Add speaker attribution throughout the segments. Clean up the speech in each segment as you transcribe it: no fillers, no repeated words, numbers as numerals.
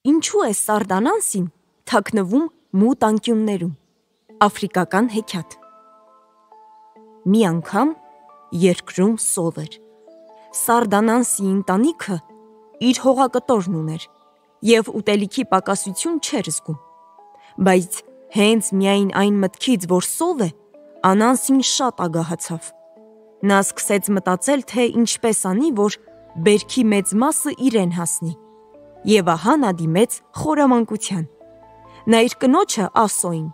Speaker 1: Ինչու է Սարդանանսին թաքնվում մութ անկյուններում։ Աֆրիկական հեքիաթ։ Մի անգամ երկրում սով էր։ Սարդանանսի ընտանիքը իր հողակտորն ուներ և ուտելիքի պակասություն չէր զգում։ Բայց հենց միայն այն մտքից, որ սով է, Անանսին շատ ագահացավ։ Նա սկսեց մտածել, թե ինչպես անի, որ բերքի մեծ մասը իրեն հասնի։ Եվ ահա նա դիմեց խորամանկության։ Նա իր կնոջը Ասոին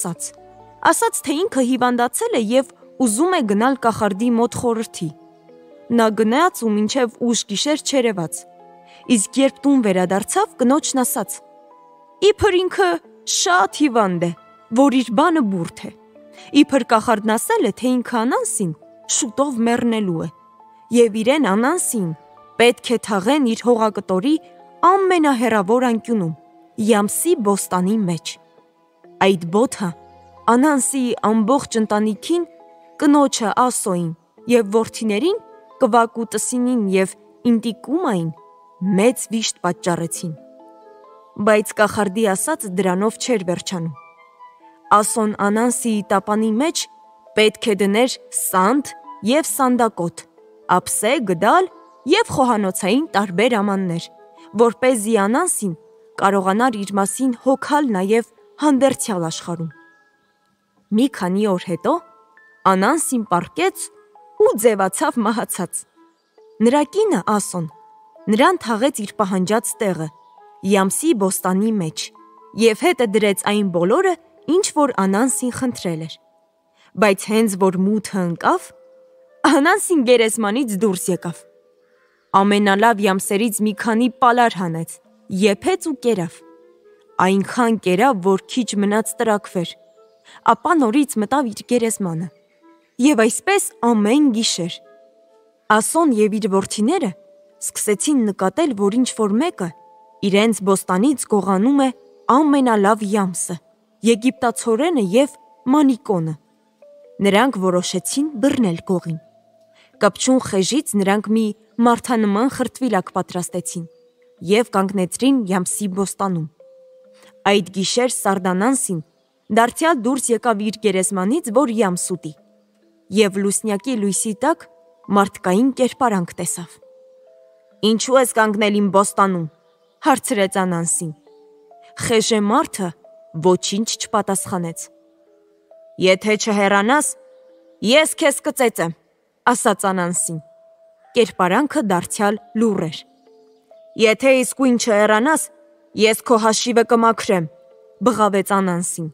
Speaker 1: ասաց, թե ինքը հիվանդացել է և ուզում է գնալ կախարդի մոտ խորհրդի։ Նա գնաց ու մինչև ուշ գիշեր չերևաց։ Իսկ երբ տուն վերադարձավ, կնոջն ասաց. «Իբր ինքը շատ հիվանդ է, որ իր բանը բուրդ է։ Իբր կախարդն ասել է, թե ինքը Անանսին շուտով մեռնելու է, և իրեն Անանսին պետք է թաղեն իր հողակտորի ամենահեռավոր անկյունում, Յամսի բոստանի մեջ։ Այդ բոթը Անանսի ամբողջ ընտանիքին, կնոջը Ասոին և որդիներին, Կվակու Տսինին և Ինտիկումային մեծ վիշտ պատճառեցին։ Բայց կախարդի ասածը դրանով չէր վերջանում։ Ասոն Անանսիի տապանի մեջ պետք է դներ սանդ և սանդակոտ, ափսե, գդալ և խոհանոցային տարբեր ամաններ, որպեսզի Անանսին կարողանար իր մասին հոգալ նաև հանդերձյալ աշխարհում։ Մի քանի օր հետո Անանսին պառկեց ու ձևացավ մահացած։ Նրա կինը Ասոն նրան թաղեց իր պահանջած տեղը, Յամսի բոստանի մեջ, և հետը դրեց այն բոլորը, ինչ որ Անանսին խնդրել էր։ Բայց հենց որ մութը ընկավ, Անանսին գերեզմանից դուրս եկավ։ Ամենալավ յամսերից մի քանի պալար հանեց, եփեց ու կերավ։ Այնքան կերավ, որ քիչ մնաց տրաքվեր, ապա նորից մտավ իր գերեզմանը։ Եվ այսպես ամեն գիշեր Ասոն և իր որդիները սկսեցին նկատել, որ ինչ-որ մեկը իրենց բոստանից գողանում է ամենալավ յամսը, եգիպտացորենը և մանիկոնը։ Նրանք որոշեցին բռնել գողին։ Կպչուն խեժից նրանք մի մարդանման խրտվիլակ պատրաստեցին և կանգնեցրին Յամսի բոստանում։ Այդ գիշեր Սարդանանսին դարձյալ դուրս եկավ իր գերեզմանից, որ յամս ուտի, և լուսնյակի լույսի տակ մարդկային կերպարանք տեսավ։ «Ինչու ես կանգնել իմ բոստանում», հարցրեց Անանսին։ Խեժե մարդը ոչինչ չպատասխանեց։ «Եթե չհեռանաս, ես քեզ կծեծեմ», ասաց Անանսին։ Կերպարանքը դարձյալ լուռ էր։ «Եթե իսկույն չհեռանաս, ես քո հաշիվը կմաքրեմ», բղավեց Անանսին։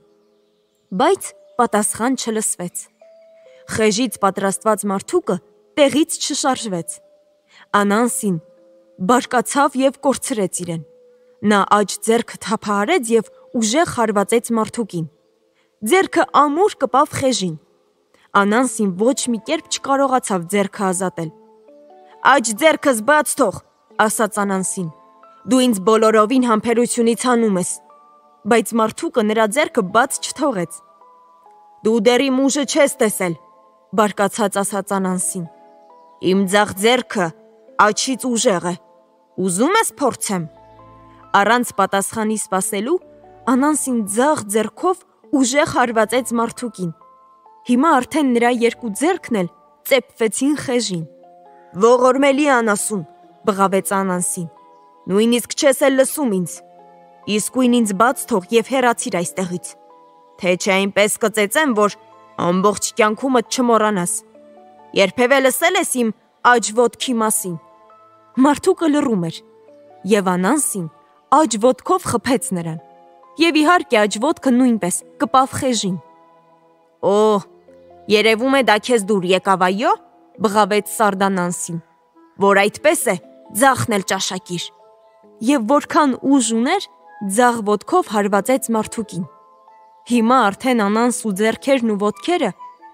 Speaker 1: Բայց պատասխան չլսվեց։ Խեժից պատրաստված մարդուկը տեղից չշարժվեց։ Անանսին բարկացավ և կորցրեց իրեն։ Նա աջ ձեռքը թափահարեց և ուժեղ հարվածեց մարդուկին։ Ձեռքը ամուր կպավ խեժին։ Անանսին ոչ մի կերպ չկարողացավ ձեռքը ազատել։ «Աջ ձեռքս բաց թող», ասաց Անանսին։ «Դու ինձ բոլորովին համբերությունից հանում ես»։ Բայց մարդուկը նրա ձեռքը բաց չթողեց։ «Դու դեռ իմ ուժը չես տեսել», բարկացած ասաց Անանսին։ «Իմ ձախ ձեռքը աջից ուժեղ է, ուզում ես փորձեմ»։ Առանց պատասխանի սպասելու Անանսին ձախ ձեռքով ուժեղ հարվածեց մարդուկին։ Հիմա արդեն նրա երկու ձեռքն էլ ծեփվեցին խեժին։ «Ողորմելի անասուն», բղավեց Անանսին, «նույնիսկ չես էլ լսում ինձ։ Իսկույն ինձ բաց թող և հեռացիր այստեղից, թե չէ այնպես կծեծեմ, որ ամբողջ կյանքումդ չմոռանաս։ Երբևէ լսել ես իմ աջ ոտքի մասին»։ Մարդուկը լռում էր, և Անանսին աջ ոտքով խփեց նրան, և իհարկե աջ ոտքը նույնպես կպավ խեժին։ «Օ, երևում է դա քեզ դուր եկավ, այո», բղավեց Սարդանանսին, «որ այդպես է, ձախն էլ ճաշակիր»։ Եվ որքան ուժ ուներ, ձախ ոտքով հարվածեց մարդուկին։ Հիմա արդեն Անանսու ձեռքերն ու ոտքերը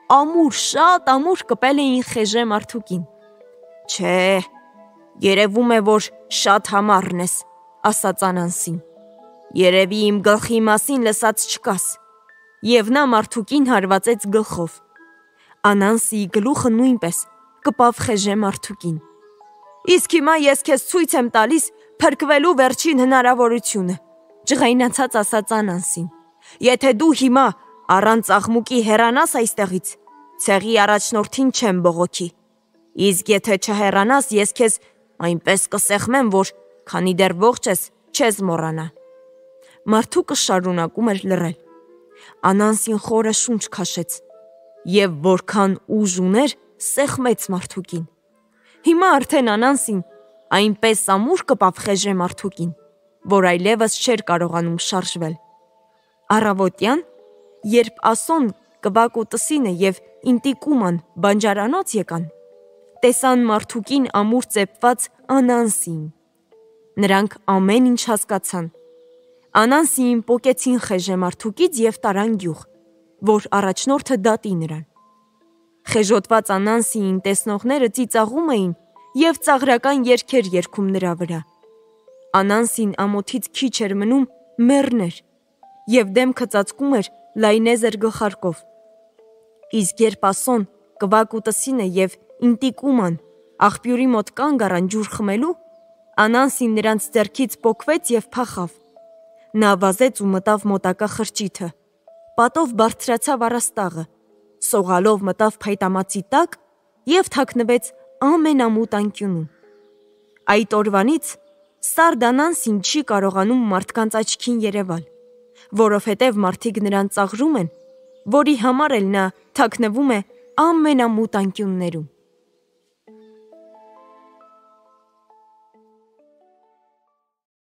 Speaker 1: շատ ամուր կպել էին խեժե մարդուկին։ «Չէ, երևում է, որ շատ համառն ես», ասաց Անանսին։ «Երևի իմ գլխի մասին լսած չկաս»։ Եվ նա մարդուկին հարվածեց գլխով։ Անանսիի գլուխը նույնպես կպավ խեժե մարդուկին։ «Իսկ հիմա ես քեզ ցույց եմ տալիս, Փրկվելու վերջին հնարավորությունը, ջղայնացած ասաց Անանսին։ Եթե դու հիմա առանց աղմուկի հեռանաս այստեղից, ցեղի առաջնորդին չեմ բողոքի։ Իսկ եթե չհեռանաս, ես քեզ այնպես կսեղմեմ, որ քանի դեռ ողջ ես, չես մոռանա։ Մարդուկը շարունակում էր լռել։ Անանսին խորը շունչ քաշեց եւ որքան ուժ ուներ, սեղմեց մարդուկին։ Հիմա արդեն Անանսին այնպես ամուր կպավ խեժե մարդուկին, որ այլևս չէր կարողանում շարժվել։ Առավոտյան, երբ Ասոն, Կվակուտսինը եւ Ինտիկուման բանջարանոց եկան, տեսան մարդուկին ամուր ծեփված Անանսին։ Նրանք ամեն ինչ հասկացան։ Անանսին պոկեցին խեժե մարդուկից եւ տարան գյուղ, որ առաջնորդը դատի նրան։ Խեժոտված Անանսիին տեսնողները ծիծաղում էին եւ ծաղրական երգեր երգում նրա վրա։ Անանսին ամոթից քիչ էր մնում մեռներ եւ դեմքը ծածկում էր լայնեզր գլխարկով։ Իսկ երբ Ասոն, Կվակուտսինը եւ Ինտիկուման աղբյուրի մոտ կանգ առան ջուր խմելու, Անանսին նրանց ձեռքից պոկվեց եւ փախավ։ Նա վազեց ու մտավ մոտակա խրճիթը, պատով բարձրացավ առաստաղը, սողալով մտավ փայտամածի տակ եւ թաքնվեց ամենամութ անկյունում։ Այդ օրվանից Սարդ Անանսին չի կարողանում մարդկանց աչքին երևալ, որովհետև մարդիկ նրան ծաղրում են, որի համար էլ նա թաքնվում է ամենամութ անկյուններում։